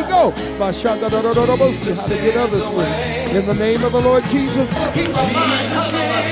go. Bashanda-da-da-da-da-bo-si, how to get others free. In the name of the Lord Jesus. Keep my mind.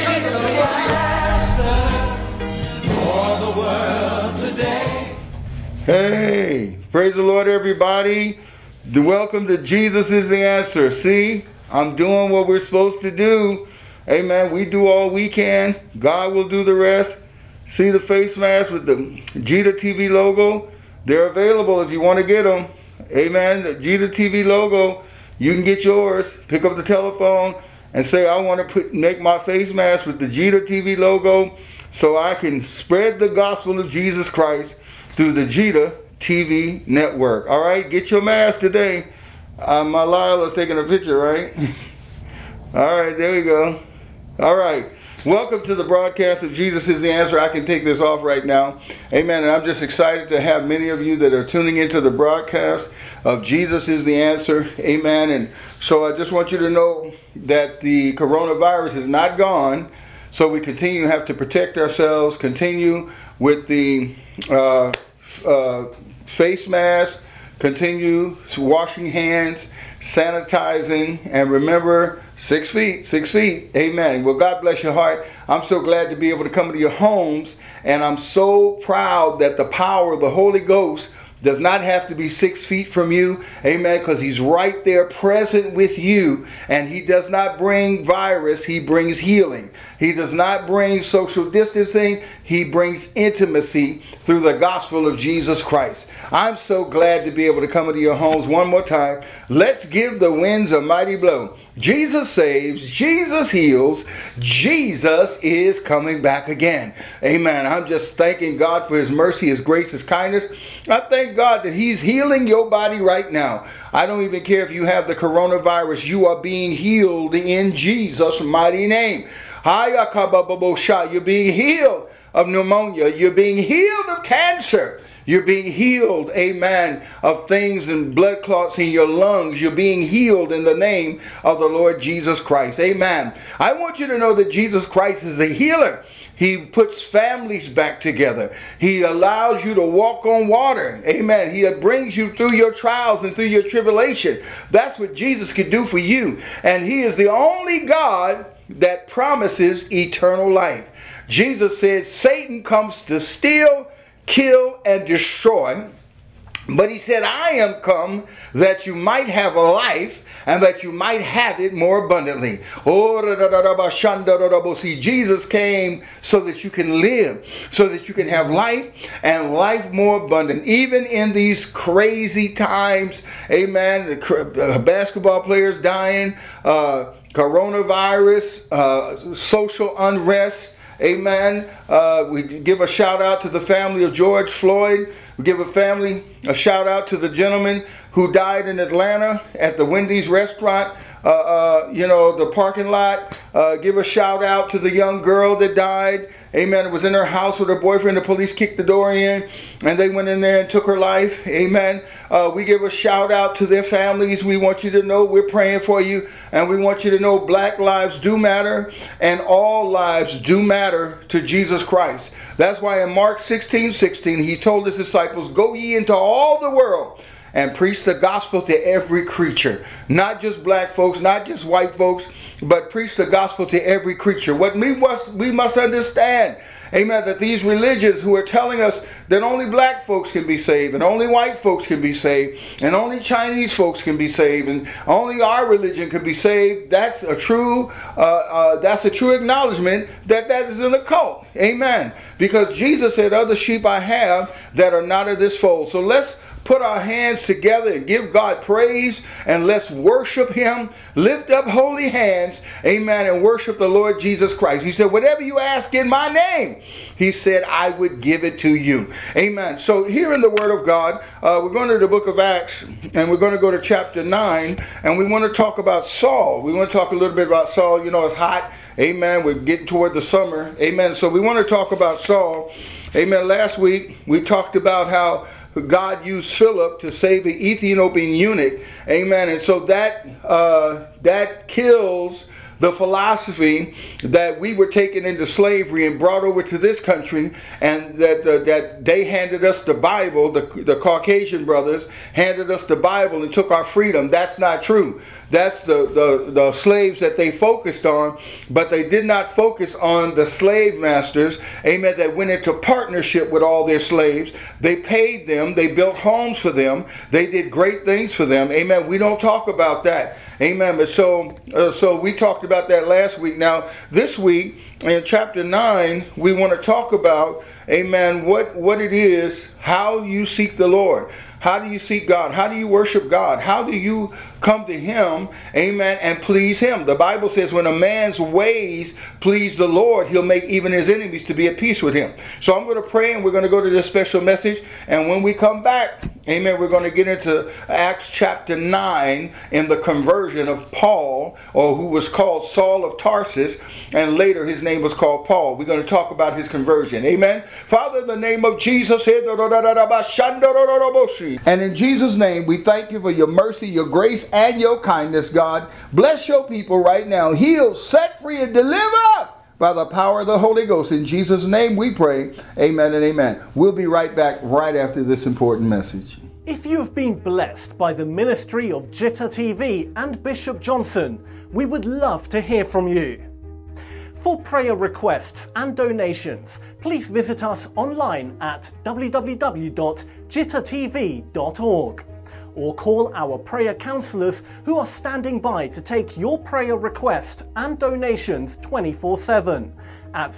For the world today. Hey, praise the Lord, everybody. Welcome to Jesus is the Answer. See, I'm doing what we're supposed to do. Amen. We do all we can. God will do the rest. See the face mask with the Jita TV logo? They're available if you want to get them. Amen. The Jita TV logo, you can get yours. Pick up the telephone and say, I want to make my face mask with the Jita TV logo so I can spread the gospel of Jesus Christ through the Jita TV network. All right, get your mask today. My Lila's taking a picture, right? All right, there we go. All right. Welcome to the broadcast of Jesus is the Answer. I can take this off right now. Amen. And I'm just excited to have many of you that are tuning into the broadcast of Jesus is the Answer. Amen. And so I just want you to know that the coronavirus is not gone. So we continue to have to protect ourselves, continue with the face mask, continue washing hands, sanitizing, and remember, 6 feet, 6 feet. Amen. Well, God bless your heart. I'm so glad to be able to come into your homes, and I'm so proud that the power of the Holy Ghost does not have to be 6 feet from you. Amen. Because he's right there present with you, and he does not bring virus. He brings healing. He does not bring social distancing. He brings intimacy through the gospel of Jesus Christ. I'm so glad to be able to come into your homes one more time. Let's give the winds a mighty blow. Jesus saves, Jesus heals, Jesus is coming back again. Amen. I'm just thanking God for his mercy, his grace, his kindness. I thank God that he's healing your body right now. I don't even care if you have the coronavirus. You are being healed in Jesus' mighty name. You're being healed of pneumonia. You're being healed of cancer. You're being healed, amen, of things and blood clots in your lungs. You're being healed in the name of the Lord Jesus Christ. Amen. I want you to know that Jesus Christ is a healer. He puts families back together. He allows you to walk on water. Amen. He brings you through your trials and through your tribulation. That's what Jesus could do for you. And he is the only God that promises eternal life. Jesus said, Satan comes to steal, kill, and destroy. But he said, I am come that you might have a life and that you might have it more abundantly. See, Jesus came so that you can live, so that you can have life and life more abundant. Even in these crazy times, amen, the basketball players dying, coronavirus, social unrest. Amen. We give a shout out to the family of George Floyd. We give a shout out to the gentleman who died in Atlanta at the Wendy's restaurant, the parking lot. Give a shout out to the young girl that died. Amen. It was in her house with her boyfriend. The police kicked the door in and they went in there and took her life. Amen. We give a shout out to their families. We want you to know we're praying for you, and we want you to know black lives do matter and all lives do matter to Jesus Christ. That's why in Mark 16:16 he told his disciples, go ye into all the world and preach the gospel to every creature. Not just black folks, not just white folks, but preach the gospel to every creature. What we must understand, amen, that these religions who are telling us that only black folks can be saved, and only white folks can be saved, and only Chinese folks can be saved, and only our religion can be saved, that's a true acknowledgement that is an occult. Amen. Because Jesus said, other sheep I have that are not of this fold. So let's put our hands together and give God praise, and let's worship him. Lift up holy hands, amen, and worship the Lord Jesus Christ. He said, whatever you ask in my name, he said, I would give it to you. Amen. So here in the Word of God, we're going to the book of Acts, and we're going to go to chapter 9, and we want to talk about Saul. We want to talk a little bit about Saul. You know, it's hot. Amen. We're getting toward the summer. Amen. So we want to talk about Saul. Amen. Last week, we talked about how God used Philip to save the Ethiopian eunuch. Amen. And so that kills the philosophy that we were taken into slavery and brought over to this country, and that they handed us the Bible, the Caucasian brothers handed us the Bible and took our freedom. That's not true. That's the slaves that they focused on, but they did not focus on the slave masters, amen, that went into partnership with all their slaves. They paid them, they built homes for them, they did great things for them, amen. We don't talk about that, amen. But so we talked about that last week. Now this week in chapter 9 we want to talk about, amen, what it is, how you seek the Lord. How do you seek God? How do you worship God? How do you come to Him, amen, and please Him? The Bible says when a man's ways please the Lord, He'll make even his enemies to be at peace with him. So I'm going to pray, and we're going to go to this special message. And when we come back, amen, we're going to get into Acts chapter 9 in the conversion of Paul, or who was called Saul of Tarsus, and later his name was called Paul. We're going to talk about his conversion. Amen. Father, in the name of Jesus, and in Jesus' name, we thank you for your mercy, your grace, and your kindness, God. Bless your people right now. Heal, set free, and deliver by the power of the Holy Ghost. In Jesus' name we pray. Amen and amen. We'll be right back right after this important message. If you have been blessed by the ministry of Jitta TV and Bishop Johnson, we would love to hear from you. For prayer requests and donations, please visit us online at www.jittatv.org or call our prayer counselors who are standing by to take your prayer request and donations 24/7 at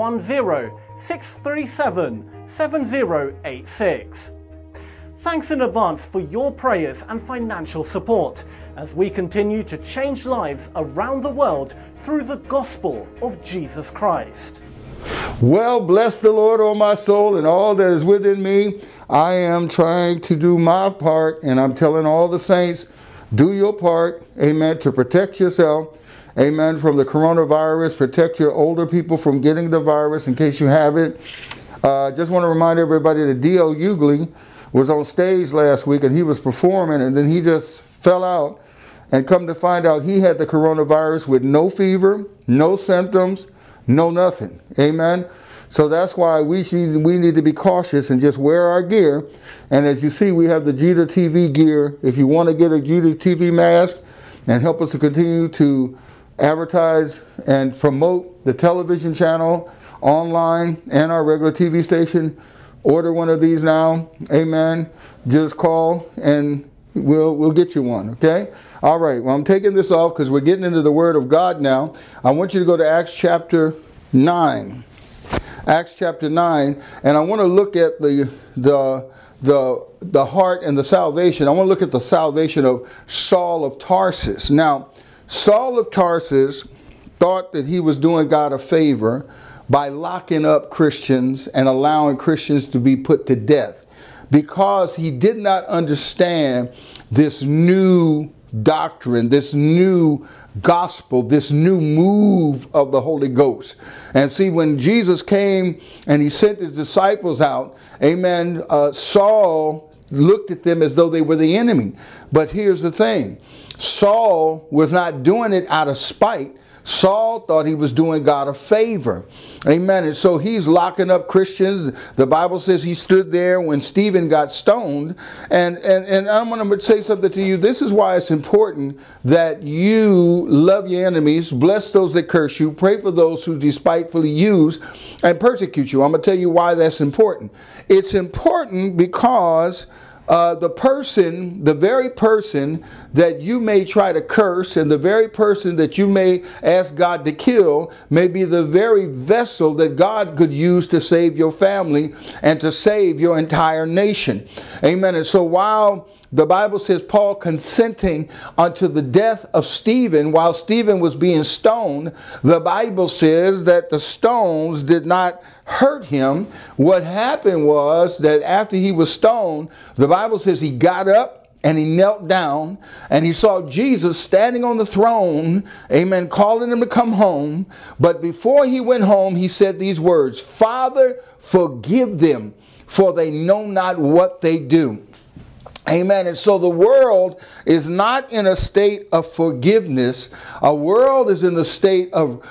310-637-7086. Thanks in advance for your prayers and financial support as we continue to change lives around the world through the gospel of Jesus Christ. Well, bless the Lord, O my soul, and all that is within me. I am trying to do my part, and I'm telling all the saints, do your part, amen, to protect yourself, amen, from the coronavirus. Protect your older people from getting the virus in case you have it. Just want to remind everybody that D.L. Hughley was on stage last week, and he was performing, and then he just fell out, and come to find out he had the coronavirus with no fever, no symptoms, no nothing. Amen. So that's why we need to be cautious and just wear our gear. And as you see, we have the Jitta TV gear. If you want to get a Jitta TV mask and help us to continue to advertise and promote the television channel, online, and our regular TV station, order one of these now. Amen. Just call and we'll get you one. Okay. All right. Well, I'm taking this off because we're getting into the Word of God now. I want you to go to Acts chapter 9. Acts chapter 9, and I want to look at the heart and the salvation. I want to look at the salvation of Saul of Tarsus. Now, Saul of Tarsus thought that he was doing God a favor by locking up Christians and allowing Christians to be put to death, because he did not understand this new doctrine, this new gospel, this new move of the Holy Ghost. And see, when Jesus came and he sent his disciples out, amen, Saul looked at them as though they were the enemy. But here's the thing, Saul was not doing it out of spite. Saul thought he was doing God a favor. Amen. And so he's locking up Christians. The Bible says he stood there when Stephen got stoned. And I'm going to say something to you. This is why it's important that you love your enemies, bless those that curse you, pray for those who despitefully use and persecute you. I'm going to tell you why that's important. It's important because the very person that you may try to curse and the very person that you may ask God to kill may be the very vessel that God could use to save your family and to save your entire nation. Amen. And so while the Bible says Paul consenting unto the death of Stephen, while Stephen was being stoned, the Bible says that the stones did not hurt him. What happened was that after he was stoned, the Bible says he got up and he knelt down and he saw Jesus standing on the throne, amen, calling him to come home. But before he went home, he said these words, "Father, forgive them, for they know not what they do." Amen. And so the world is not in a state of forgiveness. A world is in the state of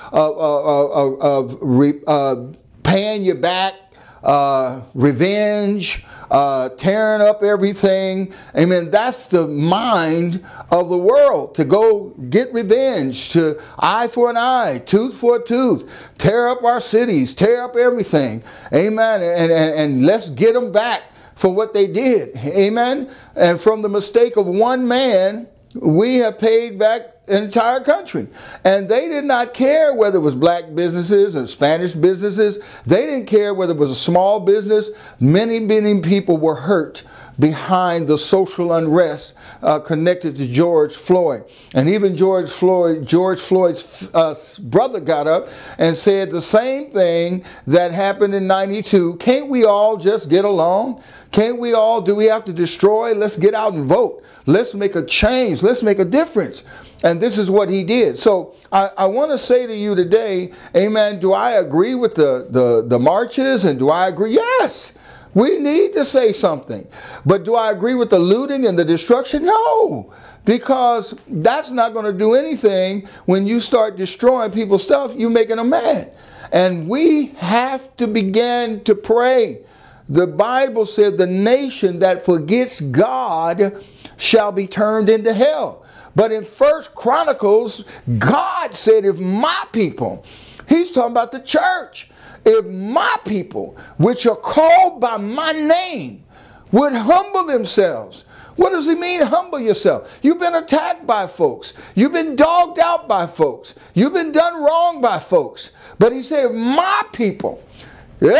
paying you back, revenge, tearing up everything. Amen. That's the mind of the world, to go get revenge, to eye for an eye, tooth for a tooth, tear up our cities, tear up everything. Amen. And let's get them back for what they did. Amen. And from the mistake of one man, we have paid back an entire country. And they did not care whether it was black businesses or Spanish businesses. They didn't care whether it was a small business. Many, many people were hurt behind the social unrest connected to George Floyd. And even George Floyd's brother got up and said the same thing that happened in '92. Can't we all just get along? Can't we all, do we have to destroy? Let's get out and vote. Let's make a change. Let's make a difference. And this is what he did. So I want to say to you today, amen, do I agree with the marches, and do I agree? Yes. We need to say something. But do I agree with the looting and the destruction? No, because that's not going to do anything. When you start destroying people's stuff, you're making them mad. And we have to begin to pray. The Bible said the nation that forgets God shall be turned into hell. But in 1 Chronicles, God said, if my people, he's talking about the church, if my people, which are called by my name, would humble themselves. What does he mean, humble yourself? You've been attacked by folks. You've been dogged out by folks. You've been done wrong by folks. But he said, if my people, you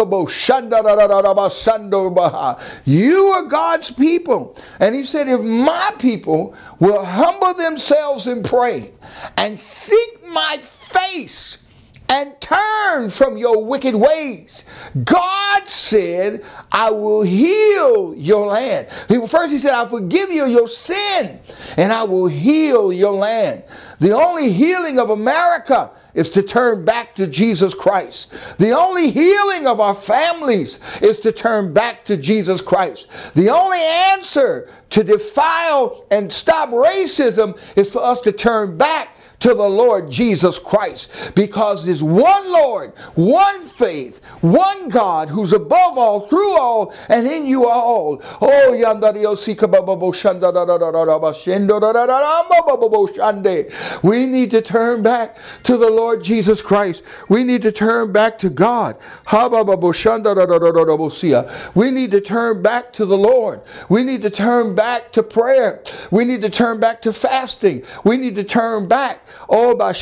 are God's people. And he said, if my people will humble themselves and pray and seek my face and turn from your wicked ways, God said, I will heal your land. First he said, I'll forgive you your sin and I will heal your land. The only healing of America is to turn back to Jesus Christ. The only healing of our families is to turn back to Jesus Christ. The only answer to defile and stop racism is for us to turn back to the Lord Jesus Christ, because there's one Lord, one faith, one God who's above all, through all, and in you are all. Oh, we need to turn back to the Lord Jesus Christ. We need to turn back to God. We need to turn back to the Lord. We need to turn back to prayer. We need to turn back to fasting. We need to turn back. Oh, God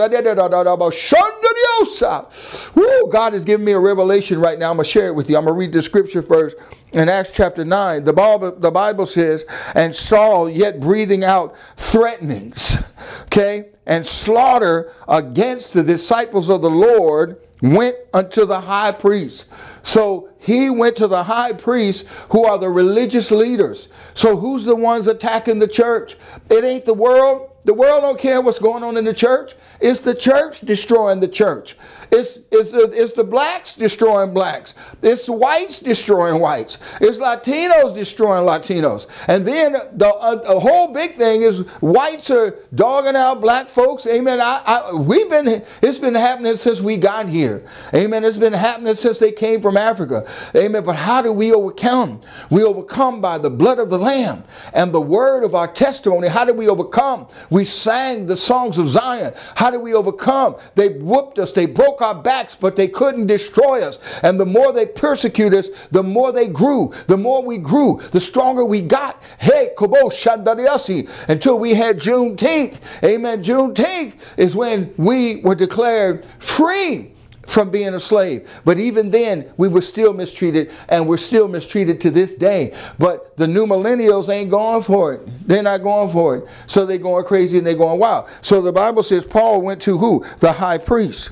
has given me a revelation right now. I'm going to share it with you. I'm going to read the scripture first. In Acts chapter 9, the Bible says, and Saul, yet breathing out threatenings, okay, and slaughter against the disciples of the Lord, went unto the high priest. So he went to the high priests, who are the religious leaders. So who's the ones attacking the church? It ain't the world. The world don't care what's going on in the church. It's the church destroying the church. It's the blacks destroying blacks. It's the whites destroying whites. It's Latinos destroying Latinos. And then the whole big thing is whites are dogging out black folks. Amen. It's been happening since we got here. Amen. It's been happening since they came from Africa. Amen. But how do we overcome? We overcome by the blood of the Lamb and the word of our testimony. How do we overcome? We sang the songs of Zion. How do we overcome? They whooped us. They broke our backs, but they couldn't destroy us. And the more they persecuted us, the more they grew. The more we grew, the stronger we got. Hey, Kobo Shandariasi, until we had Juneteenth. Amen. Juneteenth is when we were declared free from being a slave. But even then, we were still mistreated, and we're still mistreated to this day. But the new millennials ain't going for it. They're not going for it. So they're going crazy and they're going wild. So the Bible says Paul went to who? The high priest.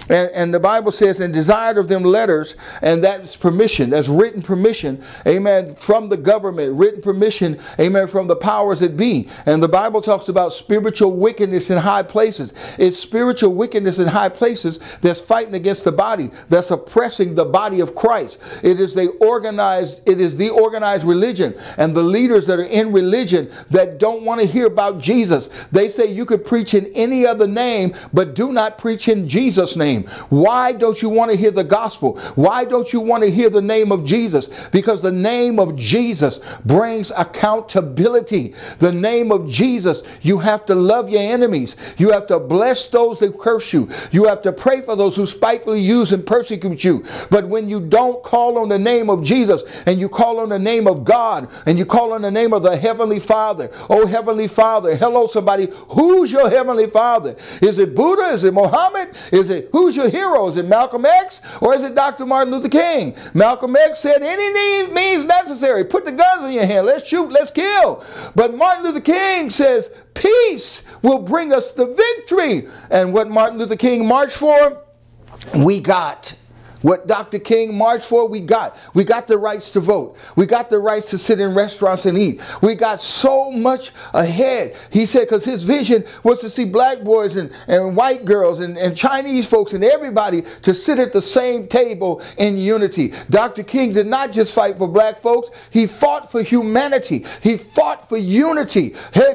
And the Bible says, and desired of them letters, and that's permission, that's written permission, amen, from the government, written permission, amen, from the powers that be. And the Bible talks about spiritual wickedness in high places. It's spiritual wickedness in high places that's fighting against the body, that's oppressing the body of Christ. It is the organized religion, and the leaders that are in religion that don't want to hear about Jesus. They say you could preach in any other name, but do not preach in Jesus' name. Why don't you want to hear the gospel? Why don't you want to hear the name of Jesus? Because the name of Jesus brings accountability. The name of Jesus, you have to love your enemies. You have to bless those that curse you. You have to pray for those who spitefully use and persecute you. But when you don't call on the name of Jesus, and you call on the name of God, and you call on the name of the Heavenly Father, oh Heavenly Father, hello somebody, who's your Heavenly Father? Is it Buddha? Is it Muhammad? Who's your hero? Is it Malcolm X, or is it Dr. Martin Luther King? Malcolm X said any means necessary. Put the guns in your hand. Let's shoot. Let's kill. But Martin Luther King says peace will bring us the victory. And what Martin Luther King marched for, we got. What Dr. King marched for, we got. We got the rights to vote. We got the rights to sit in restaurants and eat. We got so much ahead. He said, because his vision was to see black boys and white girls and Chinese folks and everybody to sit at the same table in unity. Dr. King did not just fight for black folks. He fought for humanity. He fought for unity.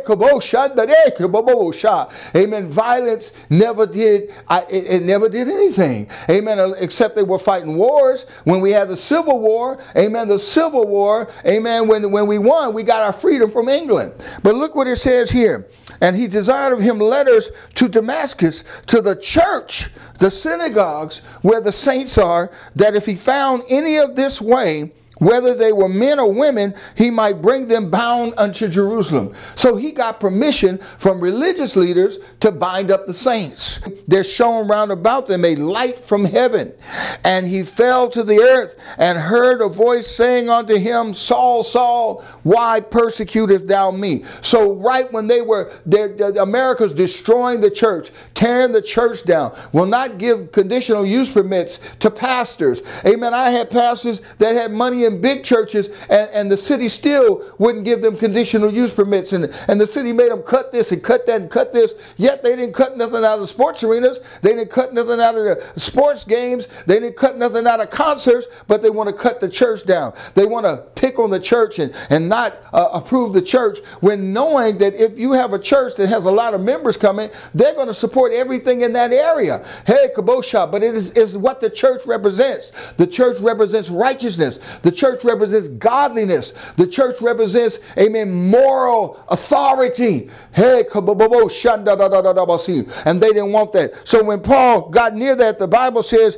Amen. Violence never did, it never did anything. Amen. Except they were fighting wars. When we had the Civil War, amen, the Civil War, amen, when we won, we got our freedom from England. But look what it says here. And he desired of him letters to Damascus, to the church, the synagogues where the saints are, that if he found any of this way, whether they were men or women, he might bring them bound unto Jerusalem. So he got permission from religious leaders to bind up the saints. There shone round about them a light from heaven. And he fell to the earth and heard a voice saying unto him, Saul, Saul, why persecutest thou me? So right when they were, America's destroying the church, tearing the church down, will not give conditional use permits to pastors. Amen. I had pastors that had money in big churches, and the city still wouldn't give them conditional use permits, and the city made them cut this and cut that and cut this, yet they didn't cut nothing out of the sports arenas, they didn't cut nothing out of the sports games, they didn't cut nothing out of concerts, but they want to cut the church down. They want to pick on the church and not approve the church, when knowing that if you have a church that has a lot of members coming, they're going to support everything in that area. Hey, kabosha, but it is what the church represents. The church represents righteousness. The church represents godliness. The church represents, amen, moral authority. Hey, and they didn't want that. So when Paul got near that, the Bible says,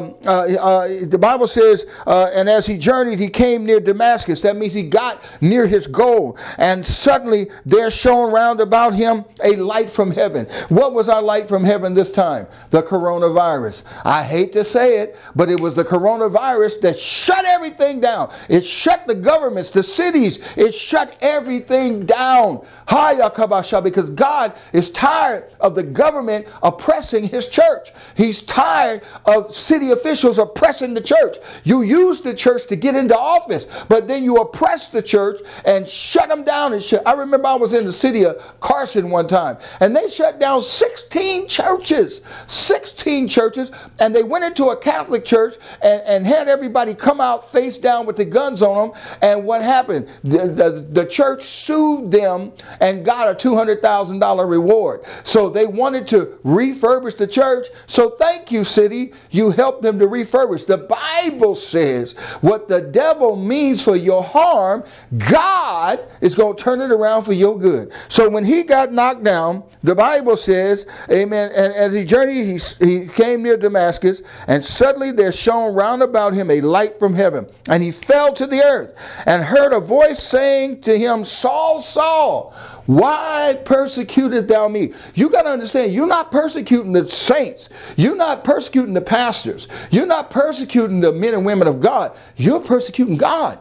and as he journeyed, he came near Damascus. That means he got near his goal. And suddenly there shone round about him a light from heaven. What was our light from heaven this time? The coronavirus. I hate to say it, but it was the coronavirus that shut everything down. It shut the governments, the cities. It shut everything down. Because God is tired of the government oppressing his church. He's tired of city officials oppressing the church. You use the church to get into office, but then you oppress the church and shut them down. I remember I was in the city of Carson one time, and they shut down 16 churches. 16 churches, and they went into a Catholic church and had everybody come out face down with the guns on them. And what happened? The church sued them and got a $200,000 reward. So they wanted to refurbish the church. So thank you, city. You helped them to refurbish. The Bible says what the devil means for your harm, God is going to turn it around for your good. So when he got knocked down, the Bible says, amen, and as he journeyed, he came near Damascus, and suddenly there shone round about him a light from heaven. And he fell to the earth and heard a voice saying to him, Saul, Saul, why persecuted thou me? You got to understand, you're not persecuting the saints. You're not persecuting the pastors. You're not persecuting the men and women of God. You're persecuting God.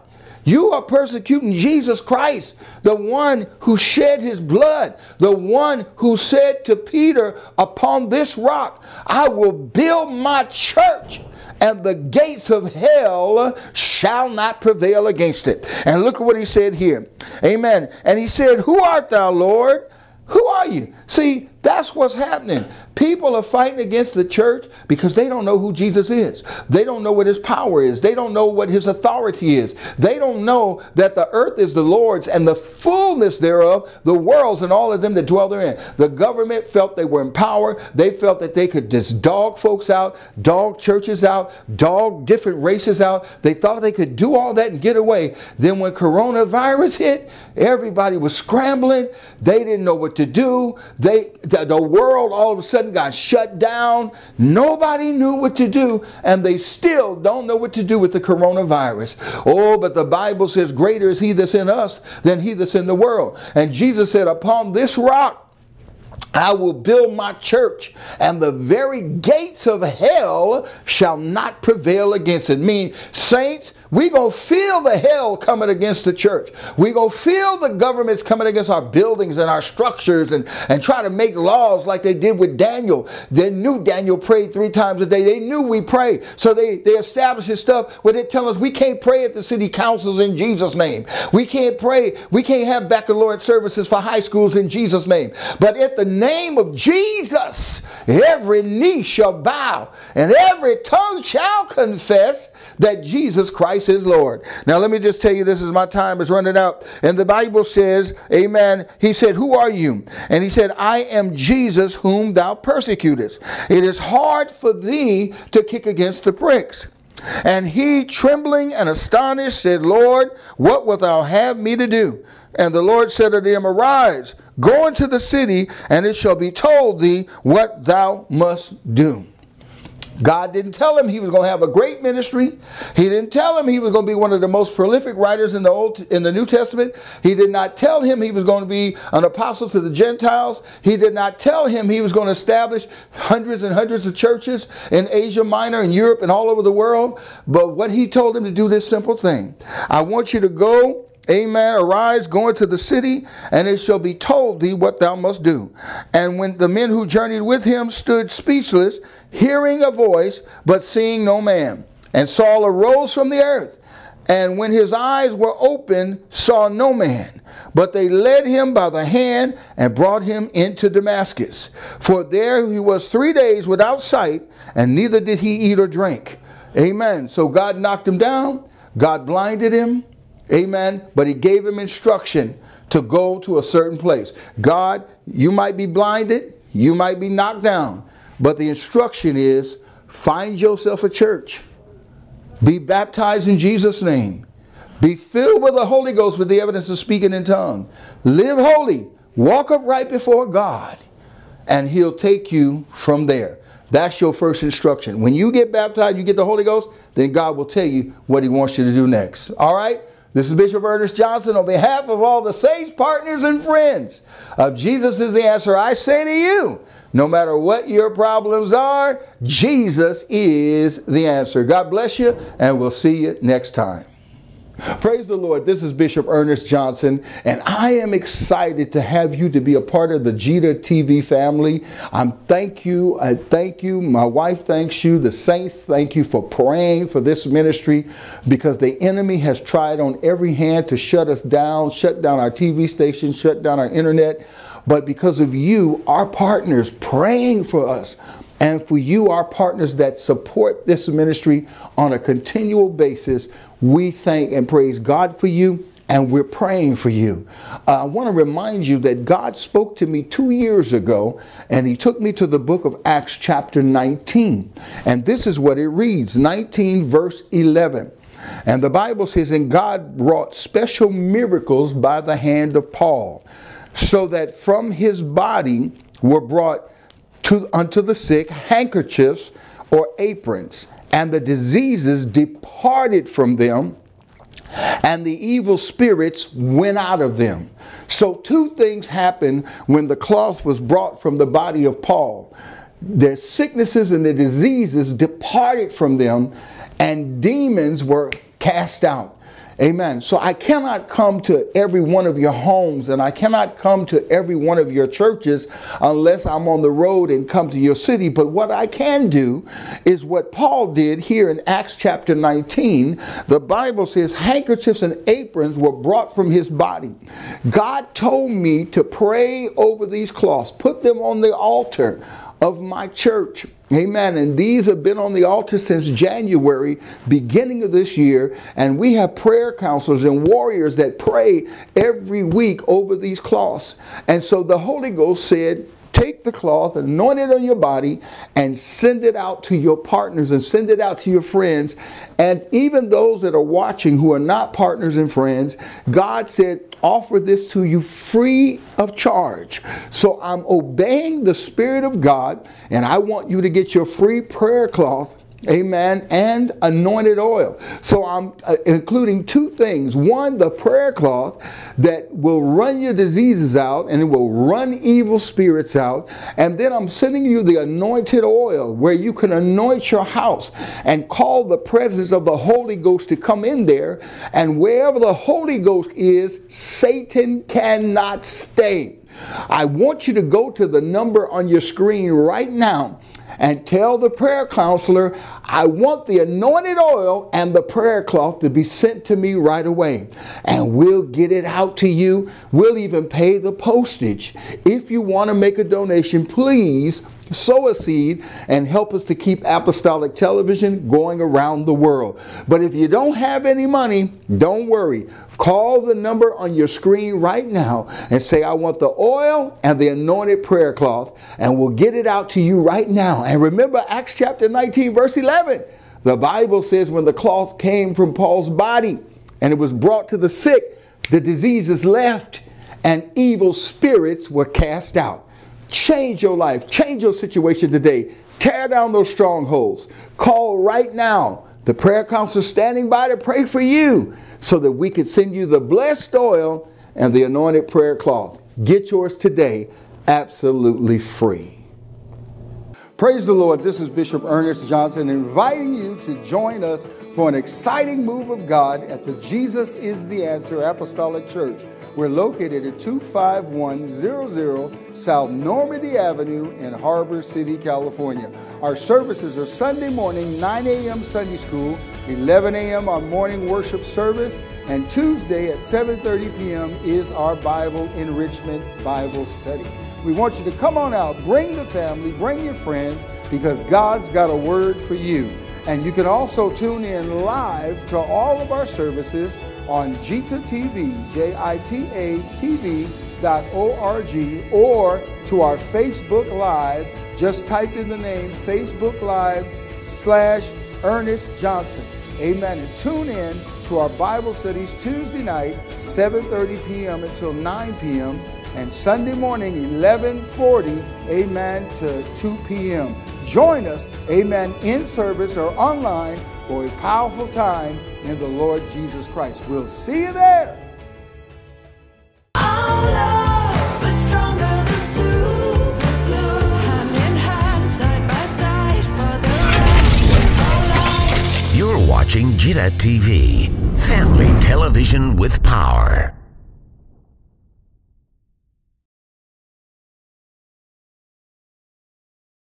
You are persecuting Jesus Christ, the one who shed his blood, the one who said to Peter, upon this rock, I will build my church, and the gates of hell shall not prevail against it. And look at what he said here. Amen. And he said, who art thou, Lord? Who are you? See, that's what's happening. People are fighting against the church because they don't know who Jesus is. They don't know what his power is. They don't know what his authority is. They don't know that the earth is the Lord's and the fullness thereof, the world's and all of them that dwell therein. The government felt they were in power. They felt that they could just dog folks out, dog churches out, dog different races out. They thought they could do all that and get away. Then when coronavirus hit, everybody was scrambling. They didn't know what to do. The world all of a sudden got shut down. Nobody knew what to do, and they still don't know what to do with the coronavirus. Oh, but the Bible says greater is he that's in us than he that's in the world. And Jesus said, upon this rock I will build my church, and the very gates of hell shall not prevail against it. Mean, saints, we're going to feel the hell coming against the church. We're going to feel the governments coming against our buildings and our structures and try to make laws like they did with Daniel. They knew Daniel prayed 3 times a day. They knew we pray. So they established this stuff where they tell us we can't pray at the city councils in Jesus' name. We can't pray. We can't have baccalaureate services for high schools in Jesus' name. But at the name of Jesus, every knee shall bow and every tongue shall confess that Jesus Christ is Lord. Now let me just tell you, this is my time is running out. And the Bible says, amen, he said, who are you? And he said, I am Jesus whom thou persecutest. It is hard for thee to kick against the pricks. And he, trembling and astonished, said, Lord, what wilt thou have me to do? And the Lord said unto him, arise, go into the city, and it shall be told thee what thou must do. God didn't tell him he was going to have a great ministry. He didn't tell him he was going to be one of the most prolific writers in the New Testament. He did not tell him he was going to be an apostle to the Gentiles. He did not tell him he was going to establish hundreds and hundreds of churches in Asia Minor and Europe and all over the world. But what he told him to do this simple thing. I want you to go. Amen. Arise, go into the city, and it shall be told thee what thou must do. And when the men who journeyed with him stood speechless, hearing a voice, but seeing no man. And Saul arose from the earth, and when his eyes were opened, saw no man. But they led him by the hand and brought him into Damascus. For there he was 3 days without sight, and neither did he eat or drink. Amen. So God knocked him down. God blinded him. Amen. But he gave him instruction to go to a certain place. God, you might be blinded. You might be knocked down. But the instruction is, find yourself a church. Be baptized in Jesus' name. Be filled with the Holy Ghost with the evidence of speaking in tongues. Live holy. Walk upright before God. And he'll take you from there. That's your first instruction. When you get baptized, you get the Holy Ghost, then God will tell you what he wants you to do next. All right? This is Bishop Ernest Johnson on behalf of all the saints, partners, and friends of Jesus is the Answer. I say to you, no matter what your problems are, Jesus is the answer. God bless you, and we'll see you next time. Praise the Lord. This is Bishop Ernest Johnson, and I am excited to have you to be a part of the Jita TV family. I thank you. My wife thanks you. The saints thank you for praying for this ministry, because the enemy has tried on every hand to shut us down, shut down our TV station, shut down our internet. But because of you, our partners praying for us, and for you, our partners that support this ministry on a continual basis, we thank and praise God for you, and we're praying for you. I want to remind you that God spoke to me 2 years ago, and he took me to the book of Acts chapter 19. And this is what it reads, 19 verse 11. And the Bible says, and God wrought special miracles by the hand of Paul, so that from his body were brought unto the sick handkerchiefs or aprons, and the diseases departed from them, and the evil spirits went out of them. So 2 things happened when the cloth was brought from the body of Paul. Their sicknesses and their diseases departed from them, and demons were cast out. Amen. So I cannot come to every one of your homes, and I cannot come to every one of your churches unless I'm on the road and come to your city. But what I can do is what Paul did here in Acts chapter 19. The Bible says handkerchiefs and aprons were brought from his body. God told me to pray over these cloths, put them on the altar of my church. Amen. And these have been on the altar since January, beginning of this year. And we have prayer counselors and warriors that pray every week over these cloths. And so the Holy Ghost said, take the cloth, anoint it on your body, and send it out to your partners and send it out to your friends. And even those that are watching who are not partners and friends, God said, offer this to you free of charge. So I'm obeying the Spirit of God, and I want you to get your free prayer cloth, amen, and anointed oil. So I'm including two things. One, the prayer cloth that will run your diseases out and it will run evil spirits out. And then I'm sending you the anointed oil where you can anoint your house and call the presence of the Holy Ghost to come in there. And wherever the Holy Ghost is, Satan cannot stay. I want you to go to the number on your screen right now and tell the prayer counselor, I want the anointed oil and the prayer cloth to be sent to me right away. And we'll get it out to you. We'll even pay the postage. If you want to make a donation, please sow a seed and help us to keep Apostolic Television going around the world. But if you don't have any money, don't worry. Call the number on your screen right now and say, I want the oil and the anointed prayer cloth, and we'll get it out to you right now. And remember Acts chapter 19, verse 11. The Bible says when the cloth came from Paul's body and it was brought to the sick, the diseases left and evil spirits were cast out. Change your life. Change your situation today. Tear down those strongholds. Call right now. The prayer counselor standing by to pray for you so that we can send you the blessed oil and the anointed prayer cloth. Get yours today, absolutely free. Praise the Lord. This is Bishop Ernest Johnson inviting you to join us for an exciting move of God at the Jesus is the Answer Apostolic Church. We're located at 25100 South Normandy Avenue in Harbor City, California. Our services are Sunday morning, 9 a.m. Sunday School, 11 a.m. our morning worship service, and Tuesday at 7:30 p.m. is our Bible Enrichment Bible Study. We want you to come on out, bring the family, bring your friends, because God's got a word for you. And you can also tune in live to all of our services on Jita TV, JITA-TV.org, or to our Facebook Live. Just type in the name Facebook Live/Ernest Johnson. Amen. And tune in to our Bible studies Tuesday night, 7:30 p.m. until 9 p.m. and Sunday morning, 11:40, amen, to 2 p.m. Join us, amen, in service or online for a powerful time in the Lord Jesus Christ. We'll see you there. Our love is stronger than superglue. Hand in hand, side by side for the rest of our life. You're watching Jita TV, family television with power.